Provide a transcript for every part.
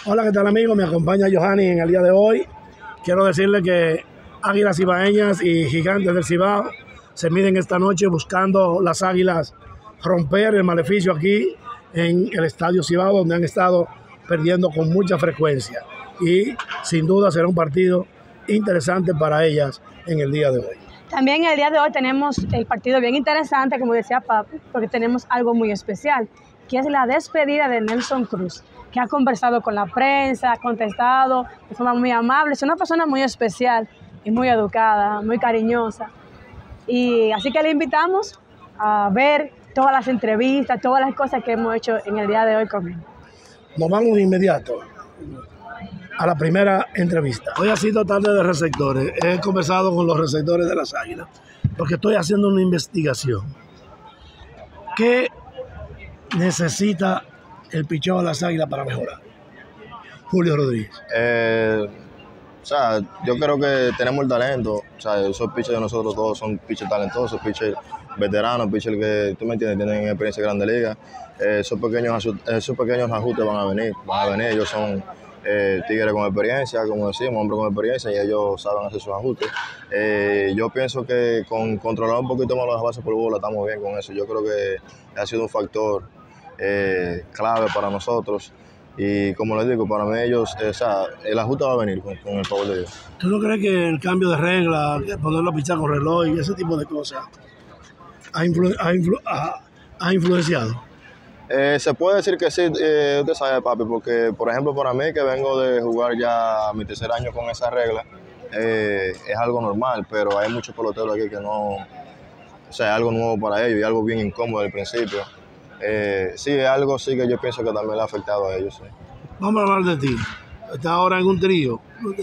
Hola, ¿qué tal amigos? Me acompaña Johanny en el día de hoy. Quiero decirle que Águilas Cibaeñas y Gigantes del Cibao se miden esta noche buscando las Águilas romper el maleficio aquí en el Estadio Cibao, donde han estado perdiendo con mucha frecuencia. Y sin duda será un partido interesante para ellas en el día de hoy. También el día de hoy tenemos el partido bien interesante, como decía Papi, porque tenemos algo muy especial, que es la despedida de Nelson Cruz, que ha conversado con la prensa, ha contestado de forma muy amable. Es una persona muy especial y muy educada, muy cariñosa. Y así que le invitamos a ver todas las entrevistas, todas las cosas que hemos hecho en el día de hoy con él. Nos vamos de inmediato a la primera entrevista. Hoy ha sido tarde de receptores. He conversado con los receptores de las Águilas porque estoy haciendo una investigación. ¿Qué necesita el picheo de las Águilas para mejorar? Julio Rodríguez. Yo creo que tenemos el talento. O sea, esos pitchers de nosotros todos son pitchers talentosos, pitchers veteranos, pitchers que, tú me entiendes, tienen experiencia en Grandes Ligas. Esos pequeños ajustes van a venir. Ellos son tigres con experiencia, como decimos, hombres con experiencia, y ellos saben hacer sus ajustes. Yo pienso que con controlar un poquito más las bases por bola estamos bien con eso. Yo creo que ha sido un factor clave para nosotros. Y como les digo, para mí ellos, el ajuste va a venir con el favor de Dios. ¿Tú no crees que el cambio de regla, ponerlo a pichar con reloj y ese tipo de cosas ha influenciado? Se puede decir que sí, usted sabe, papi, porque, por ejemplo, para mí, que vengo de jugar ya mi tercer año con esa regla, es algo normal, pero hay muchos peloteros aquí que no, es algo nuevo para ellos y algo bien incómodo al principio. Sí, es algo sí que yo pienso que también le ha afectado a ellos. Sí. Vamos a hablar de ti. Estás ahora en un trío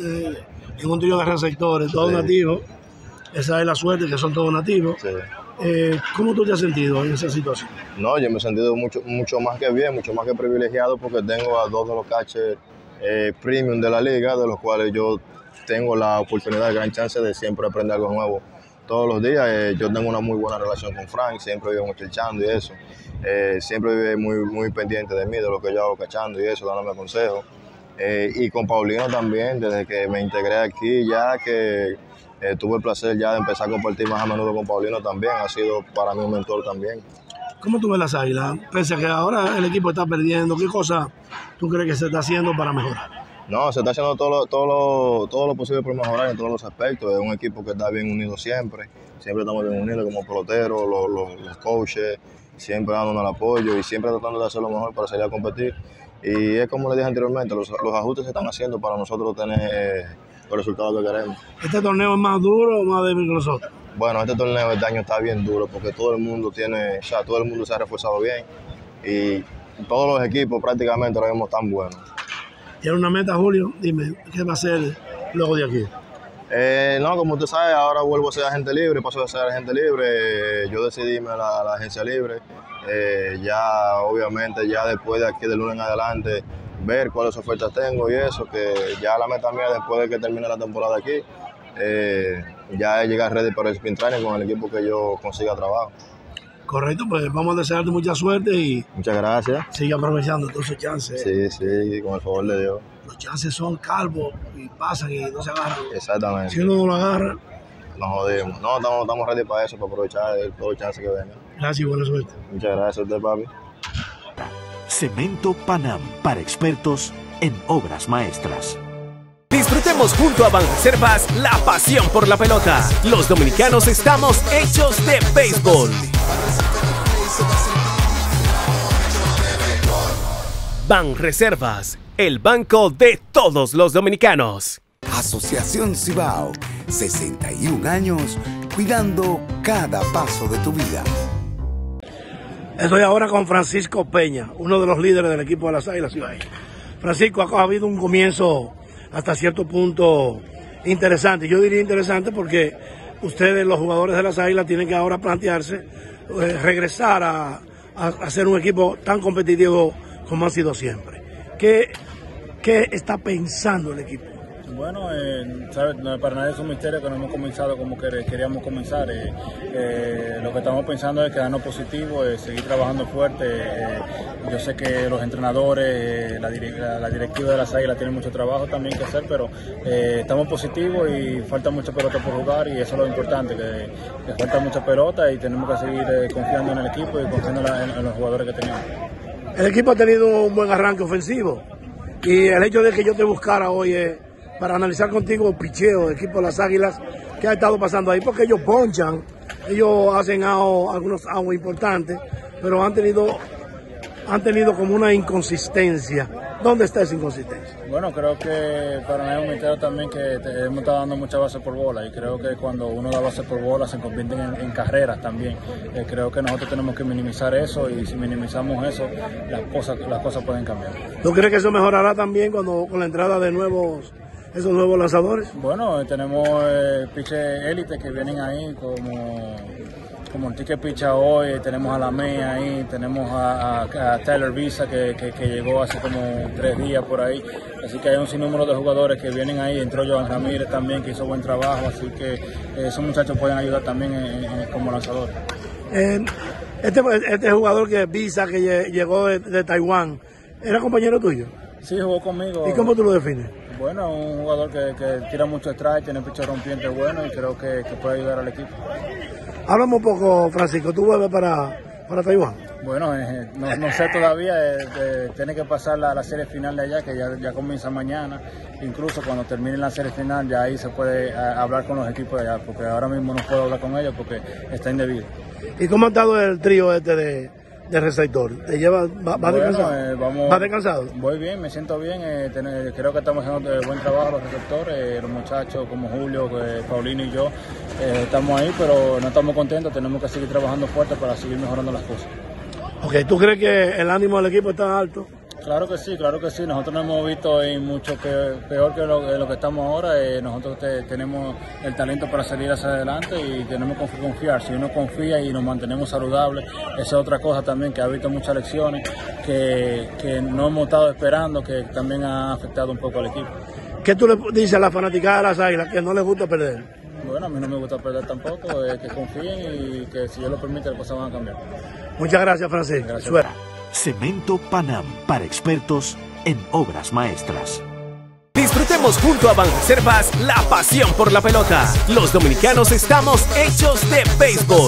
de receptores, todos nativos. Esa es la suerte, que son todos nativos. Sí. ¿Cómo tú te has sentido en esa situación? No, yo me he sentido mucho más que bien, mucho más que privilegiado, porque tengo a dos de los catchers premium de la liga, de los cuales yo tengo la oportunidad, gran chance de siempre aprender algo nuevo todos los días. Yo tengo una muy buena relación con Frank, siempre vivimos cachando y eso. Siempre vive muy pendiente de mí, de lo que yo hago cachando y eso, dándome consejos. Y con Paulino también, desde que me integré aquí, ya que tuve el placer ya de empezar a compartir más a menudo con Paulino también, ha sido para mí un mentor también. ¿Cómo tú ves las Águilas? Pese a que ahora el equipo está perdiendo, ¿qué cosa tú crees que se está haciendo para mejorar? No, se está haciendo todo lo posible por mejorar en todos los aspectos. Es un equipo que está bien unido siempre estamos bien unidos como peloteros, los coaches, siempre dándonos el apoyo y siempre tratando de hacer lo mejor para salir a competir. Y es como le dije anteriormente, los ajustes se están haciendo para nosotros tener los resultados que queremos. ¿Este torneo es más duro o más débil que los otros? Bueno, este torneo este año está bien duro porque todo el mundo se ha reforzado bien y todos los equipos prácticamente ahora mismo están buenos. ¿Tiene una meta, Julio? Dime, ¿qué va a hacer luego de aquí? No, como usted sabe, ahora vuelvo a ser agente libre, paso a ser agente libre. Yo decidí irme a la agencia libre. Ya, obviamente, ya después de aquí, de lunes en adelante, ver cuáles ofertas tengo y eso, que ya la meta mía después de que termine la temporada aquí, ya es llegar ready para el sprint training con el equipo que yo consiga trabajo. Correcto, pues vamos a desearte mucha suerte y muchas gracias. Sigue aprovechando todos esos chances. Sí, con el favor de Dios. Los chances son calvos y pasan y no se agarran. Exactamente. Si uno no lo agarra, nos jodimos. No, estamos ready para eso, para aprovechar todo el chance que venga. Gracias y buena suerte. Muchas gracias a usted, papi. Cemento Panam, para expertos en obras maestras. Disfrutemos junto a Banreservas la pasión por la pelota. Los dominicanos estamos hechos de béisbol. Banreservas, el banco de todos los dominicanos. Asociación Cibao, 61 años cuidando cada paso de tu vida. Estoy ahora con Francisco Peña, uno de los líderes del equipo de las Águilas Cibaeñas. Francisco, ha habido un comienzo hasta cierto punto interesante. Yo diría interesante porque ustedes, los jugadores de las Águilas, tienen que ahora plantearse regresar a ser un equipo tan competitivo como ha sido siempre. ¿Qué está pensando el equipo? Bueno, ¿sabes? Para nadie es un misterio que no hemos comenzado como queríamos comenzar. Lo que estamos pensando es quedarnos positivos, seguir trabajando fuerte. Yo sé que los entrenadores, la directiva de las Águilas tiene mucho trabajo también que hacer, pero estamos positivos y falta mucha pelota por jugar, y eso es lo importante, que falta mucha pelota y tenemos que seguir confiando en el equipo y confiando en los jugadores que tenemos. El equipo ha tenido un buen arranque ofensivo, y el hecho de que yo te buscara hoy es para analizar contigo el picheo del equipo de las Águilas, que ha estado pasando ahí, porque ellos ponchan, ellos hacen algunos outs importantes, pero han tenido como una inconsistencia. ¿Dónde está esa inconsistencia? Bueno, creo que para mí es un misterio también que hemos estado dando mucha base por bola, y creo que cuando uno da base por bola se convierten en carreras también. Creo que nosotros tenemos que minimizar eso, y si minimizamos eso, las cosas pueden cambiar. ¿Tú crees que eso mejorará también con la entrada de esos nuevos lanzadores? Bueno, tenemos pitchers élite que vienen ahí como el que picha hoy, tenemos a la MEA ahí, tenemos a Tyler Visa que llegó hace como 3 días por ahí, así que hay un sinnúmero de jugadores que vienen ahí, entró Joan Ramírez también que hizo buen trabajo, así que esos muchachos pueden ayudar también como lanzadores. Este jugador que Visa, que llegó de Taiwán, ¿era compañero tuyo? Sí, jugó conmigo. ¿Y cómo tú lo defines? Bueno, un jugador que tira mucho strike, tiene picho rompiente bueno y creo que puede ayudar al equipo. Háblame un poco, Francisco, ¿tú vuelves para Taiwán? Bueno, no sé todavía, tiene que pasar la serie final de allá, que ya comienza mañana. Incluso cuando termine la serie final, ya ahí se puede hablar con los equipos de allá, porque ahora mismo no puedo hablar con ellos porque está indebido. ¿Y cómo ha estado el trío de receptor? ¿Te lleva, va descansado? ¿Va descansado? Voy bien, me siento bien, creo que estamos haciendo buen trabajo los receptores, los muchachos como Julio, Paulino y yo, estamos ahí, pero no estamos contentos, tenemos que seguir trabajando fuerte para seguir mejorando las cosas. Ok, ¿tú crees que el ánimo del equipo está alto? Claro que sí, nosotros nos hemos visto mucho peor que lo que estamos ahora, nosotros tenemos el talento para salir hacia adelante y tenemos que confiar, si uno confía y nos mantenemos saludables, esa es otra cosa también, que ha visto muchas lecciones que no hemos estado esperando, que también ha afectado un poco al equipo. ¿Qué tú le dices a la fanaticada de las Águilas que no les gusta perder? Bueno, a mí no me gusta perder tampoco, que confíen y que si Dios lo permite las cosas van a cambiar. Muchas gracias, Francisco. Gracias. Suerte. Cemento Panam, para expertos en obras maestras. Disfrutemos junto a Banreservas la pasión por la pelota. Los dominicanos estamos hechos de béisbol.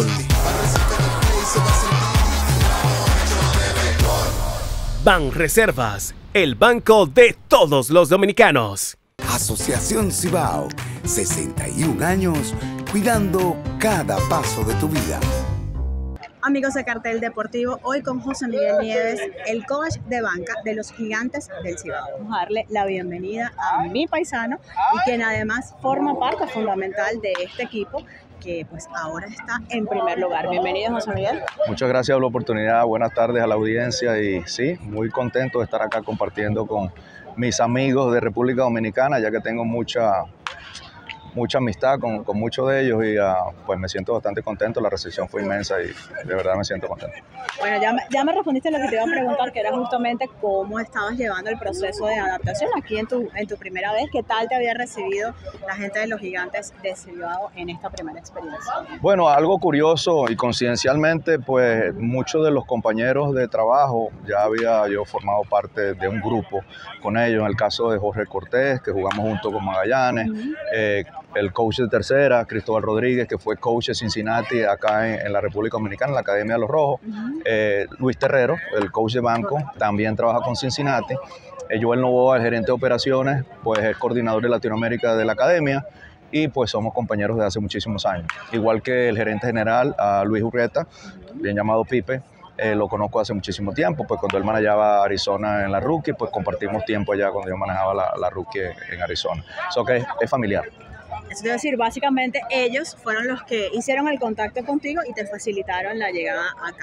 Banreservas, el banco de todos los dominicanos. Asociación Cibao, 61 años cuidando cada paso de tu vida. Amigos de Cartel Deportivo, hoy con José Miguel Nieves, el coach de banca de los Gigantes del Cibao. Vamos a darle la bienvenida a mi paisano y quien además forma parte fundamental de este equipo que pues ahora está en primer lugar. Bienvenido, José Miguel. Muchas gracias por la oportunidad, buenas tardes a la audiencia y sí, muy contento de estar acá compartiendo con mis amigos de República Dominicana, ya que tengo mucha amistad con muchos de ellos y pues me siento bastante contento, la recepción fue inmensa y de verdad me siento contento. Bueno, ya me respondiste lo que te iba a preguntar, que era justamente cómo estabas llevando el proceso de adaptación aquí en tu primera vez. ¿Qué tal te había recibido la gente de los Gigantes de Cibao en esta primera experiencia? Bueno, algo curioso y coincidencialmente, pues muchos de los compañeros de trabajo ya había yo formado parte de un grupo con ellos, en el caso de Jorge Cortés, que jugamos junto con Magallanes, el coach de tercera, Cristóbal Rodríguez, que fue coach de Cincinnati acá en la República Dominicana, en la Academia de los Rojos, Luis Terrero, el coach de banco, también trabaja con Cincinnati, Joel Novoa, el gerente de operaciones, pues es coordinador de Latinoamérica de la Academia y pues somos compañeros de hace muchísimos años. Igual que el gerente general, a Luis Urrieta, bien llamado Pipe, lo conozco hace muchísimo tiempo, pues cuando él manejaba Arizona en la Rookie, pues compartimos tiempo allá cuando yo manejaba la Rookie en Arizona. Eso que es familiar. Es decir, básicamente ellos fueron los que hicieron el contacto contigo y te facilitaron la llegada acá.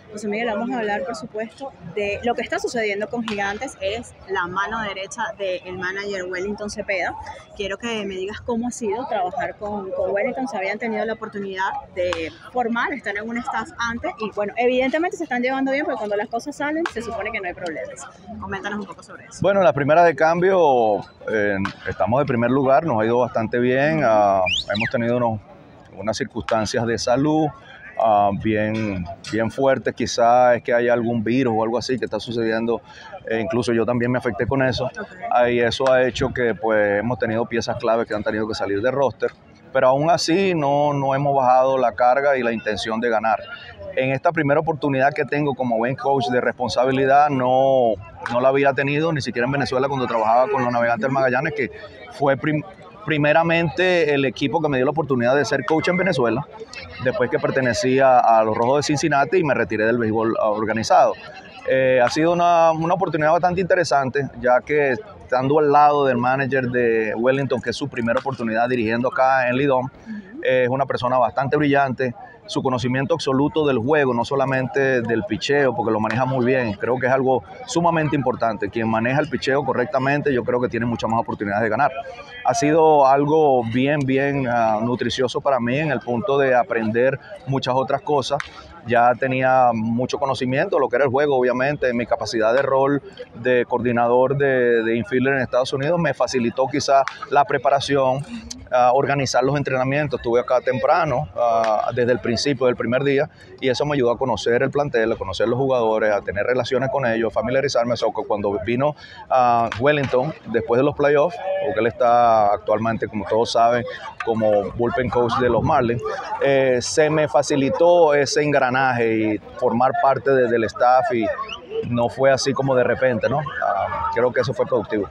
José Miguel, vamos a hablar, por supuesto, de lo que está sucediendo con Gigantes. Eres la mano derecha del manager Wellington Cepeda. Quiero que me digas cómo ha sido trabajar con Wellington. Se habían tenido la oportunidad de formar, estar en un staff antes y, bueno, evidentemente se están llevando bien porque cuando las cosas salen se supone que no hay problemas. Coméntanos un poco sobre eso. Bueno, la primera de cambio, estamos de primer lugar, nos ha ido bastante bien. Hemos tenido unas circunstancias de salud bien fuertes, quizás es que haya algún virus o algo así que está sucediendo, incluso yo también me afecté con eso, y eso ha hecho que pues hemos tenido piezas clave que han tenido que salir de roster, pero aún así no hemos bajado la carga y la intención de ganar. En esta primera oportunidad que tengo como buen coach de responsabilidad no la había tenido ni siquiera en Venezuela cuando trabajaba con los Navegantes del Magallanes, que fue primeramente el equipo que me dio la oportunidad de ser coach en Venezuela, después que pertenecía a los Rojos de Cincinnati y me retiré del béisbol organizado. Ha sido una oportunidad bastante interesante, ya que estando al lado del manager de Wellington, que es su primera oportunidad dirigiendo acá en Lidón, es una persona bastante brillante. Su conocimiento absoluto del juego, no solamente del picheo, porque lo maneja muy bien, creo que es algo sumamente importante. Quien maneja el picheo correctamente, yo creo que tiene muchas más oportunidades de ganar. Ha sido algo bien nutricioso para mí en el punto de aprender muchas otras cosas. Ya tenía mucho conocimiento de lo que era el juego, obviamente. Mi capacidad de rol de coordinador de infielder en Estados Unidos me facilitó quizás la preparación, organizar los entrenamientos. Estuve acá temprano, desde el principio del primer día, y eso me ayudó a conocer el plantel, a conocer los jugadores, a tener relaciones con ellos, a familiarizarme. Cuando vino Wellington, después de los playoffs, porque él está actualmente, como todos saben, como bullpen coach de los Marlins, se me facilitó ese engranaje y formar parte del staff, y no fue así como de repente, ¿no? Creo que eso fue productivo.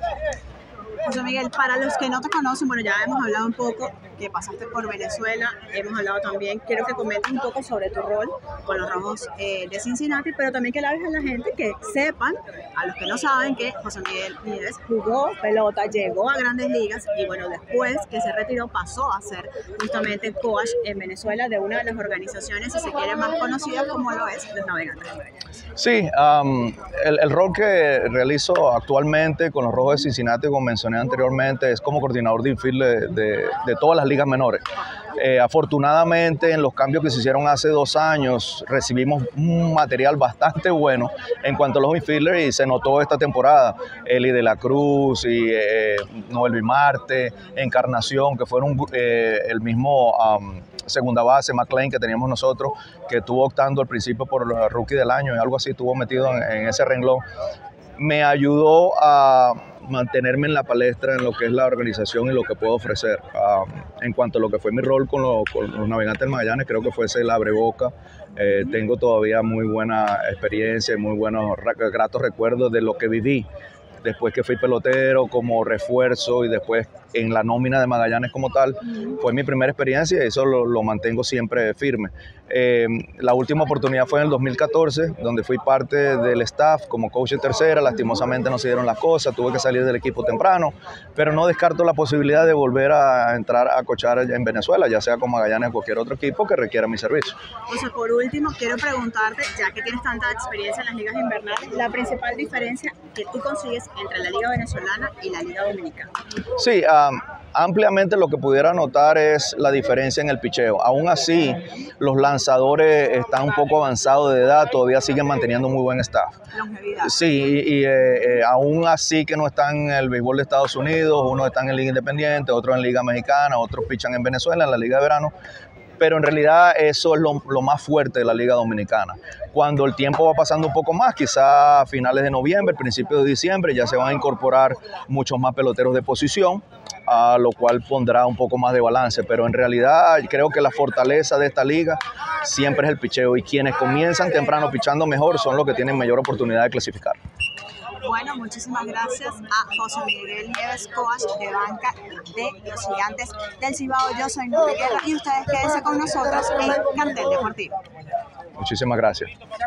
José Miguel, para los que no te conocen, bueno, ya hemos hablado un poco que pasaste por Venezuela, hemos hablado también, quiero que comentes un poco sobre tu rol con los Rojos de Cincinnati, pero también que le hables a la gente que sepan, a los que no saben, que José Miguel Nieves jugó pelota, llegó a Grandes Ligas y, bueno, después que se retiró pasó a ser justamente coach en Venezuela de una de las organizaciones, si se quiere, más conocidas, como lo es los Navegantes del Magallanes. Sí, el rol que realizo actualmente con los Rojos de Cincinnati, como mencioné anteriormente, es como coordinador de infield de todas las ligas menores. Afortunadamente, en los cambios que se hicieron hace 2 años, recibimos un material bastante bueno en cuanto a los infielders, y se notó esta temporada. Eli de la Cruz y Noel Marte, Encarnación, que fueron el mismo segunda base, McLean, que teníamos nosotros, que estuvo optando al principio por el Rookie del Año y algo así, estuvo metido en ese renglón. Me ayudó a mantenerme en la palestra en lo que es la organización y lo que puedo ofrecer. En cuanto a lo que fue mi rol con los Navegantes del Magallanes, creo que fuese el abreboca. Tengo todavía muy buena experiencia y muy buenos gratos recuerdos de lo que viví después que fui pelotero como refuerzo y después en la nómina de Magallanes como tal. Fue mi primera experiencia y eso lo mantengo siempre firme. La última oportunidad fue en el 2014, donde fui parte del staff como coach de tercera. Lastimosamente no se dieron las cosas, tuve que salir del equipo temprano, pero no descarto la posibilidad de volver a entrar a coachar en Venezuela, ya sea con Magallanes o cualquier otro equipo que requiera mi servicio. O sea, por último, quiero preguntarte, ya que tienes tanta experiencia en las ligas invernales, la principal diferencia que tú consigues entre la liga venezolana y la liga dominicana. Sí, ampliamente lo que pudiera notar es la diferencia en el picheo. Aún así, los lanzadores están un poco avanzados de edad, todavía siguen manteniendo muy buen staff. Longevidad. Sí, y aún así que no están en el béisbol de Estados Unidos, unos están en Liga Independiente, otros en Liga Mexicana, otros pichan en Venezuela, en la Liga de Verano. Pero en realidad eso es lo más fuerte de la Liga Dominicana. Cuando el tiempo va pasando un poco más, quizá a finales de noviembre, principios de diciembre, ya se van a incorporar muchos más peloteros de posición, a lo cual pondrá un poco más de balance. Pero en realidad creo que la fortaleza de esta liga siempre es el picheo, y quienes comienzan temprano pichando mejor son los que tienen mayor oportunidad de clasificar. Bueno, muchísimas gracias a José Miguel Nieves, coach de banca de los Gigantes del Cibao. Yo soy Nube Guerra y ustedes quédense con nosotros en Cartel Deportivo. Muchísimas gracias.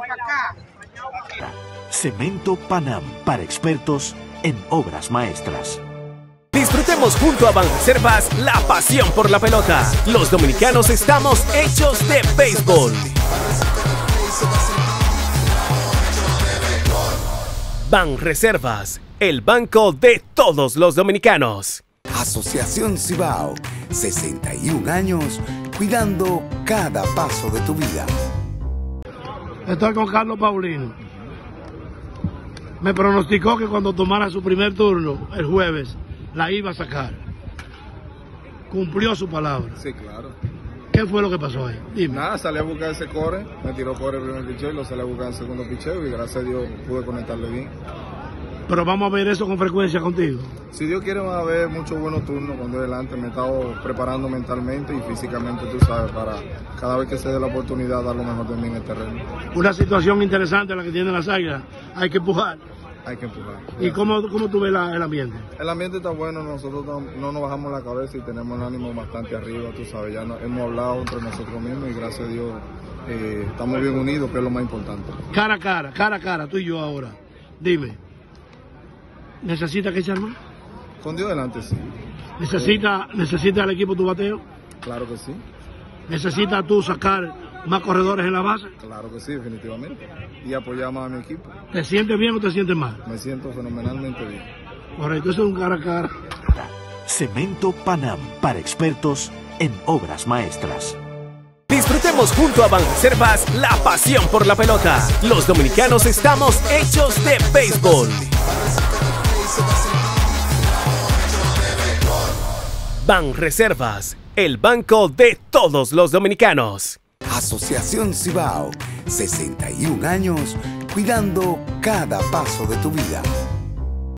Cemento Panam, para expertos en obras maestras. Disfrutemos junto a Banreservas la pasión por la pelota. Los dominicanos estamos hechos de béisbol. Banreservas, el banco de todos los dominicanos. Asociación Cibao, 61 años cuidando cada paso de tu vida. Estoy con Carlos Paulino. Me pronosticó que cuando tomara su primer turno, el jueves, la iba a sacar. Cumplió su palabra. Sí, claro. ¿Qué fue lo que pasó ahí? Dime. Nada, salí a buscar ese core, me tiró core el primer picheo y lo salí a buscar el segundo picheo y gracias a Dios pude conectarle bien. Pero vamos a ver eso con frecuencia contigo. Si Dios quiere va a haber muchos buenos turnos cuando adelante. Me he estado preparando mentalmente y físicamente, tú sabes, para cada vez que se dé la oportunidad dar lo mejor de mí en el terreno. Una situación interesante la que tienen las Águilas. Hay que empujar. Hay que empujar. ¿Y cómo tú ves el ambiente? El ambiente está bueno, nosotros no nos bajamos la cabeza y tenemos el ánimo bastante arriba, tú sabes, ya hemos hablado entre nosotros mismos y gracias a Dios estamos bien unidos, que es lo más importante. Cara a cara, tú y yo ahora. Dime, ¿necesita que se arme? Con Dios delante, sí. ¿Necesita el equipo tu bateo? Claro que sí. ¿Necesita tú sacar más corredores en la base? Claro que sí, definitivamente. Y apoyar más a mi equipo. ¿Te sientes bien o te sientes mal? Me siento fenomenalmente bien. Correcto, eso es un cara a cara. Cemento Panam, para expertos en obras maestras. Disfrutemos junto a Banreservas la pasión por la pelota. Los dominicanos estamos hechos de béisbol. Banreservas, el banco de todos los dominicanos. Asociación Cibao, 61 años cuidando cada paso de tu vida.